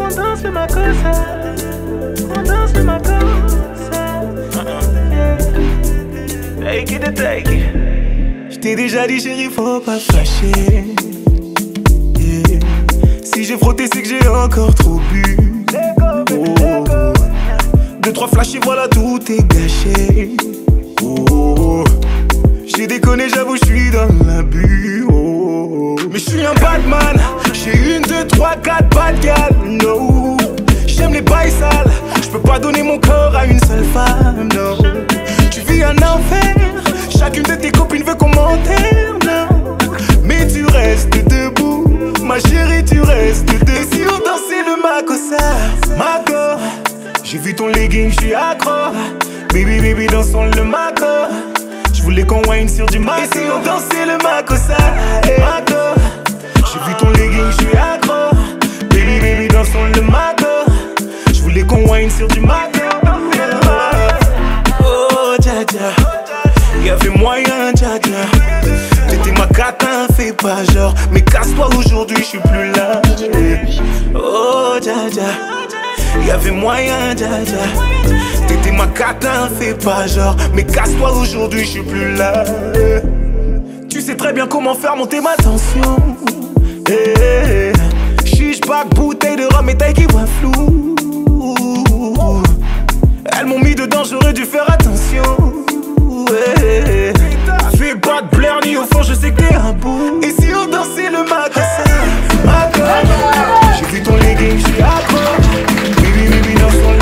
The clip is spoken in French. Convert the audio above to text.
On danse le makossa, on danse le makossa. Take it, take it. J't'ai déjà dit chérie, faut pas fâcher. Yeah. Si j'ai frotté, c'est que j'ai encore trop bu. Oh. Deux, trois flashs et voilà, tout est gâché. Oh. J'ai déconné, j'avoue, j'suis dans l'abus. Oh. Mais j'suis un bad man. J'ai une, deux, trois, quatre bad gal. No. J'aime les bails sales. J'peux pas donner mon corps à une seule femme. No. Tu vis un enfer. Chacune de tes copines veut qu'on m'enterre. No. Mais tu restes debout. Ma chérie, tu restes debout. Et si on dansait le makossa, Mako. J'ai vu ton legging, j'suis accro. Baby, baby, dansons le Mako. J'voulais qu'on wine sur du Mako. Et si on dansait le makossa, Mako. J'ai vu ton legging, j'suis accro. Baby, baby, dansons le Mako. J'voulais qu'on wine sur du Mako. Oh, dja dja. Y'avait moyen, dja dja. T'étais ma catin, fais pas genre. Mais casse-toi aujourd'hui, j'suis plus là. Oh, dja dja. Y'avait moyen, dja dja. T'étais ma catin, fais pas genre. Mais casse-toi aujourd'hui, j'suis plus là. Tu sais très bien comment faire monter ma tension. Chiche, bac, bouteille de rhum et taille qui voit flou. Elles m'ont mis dedans, j'aurais dû faire attention.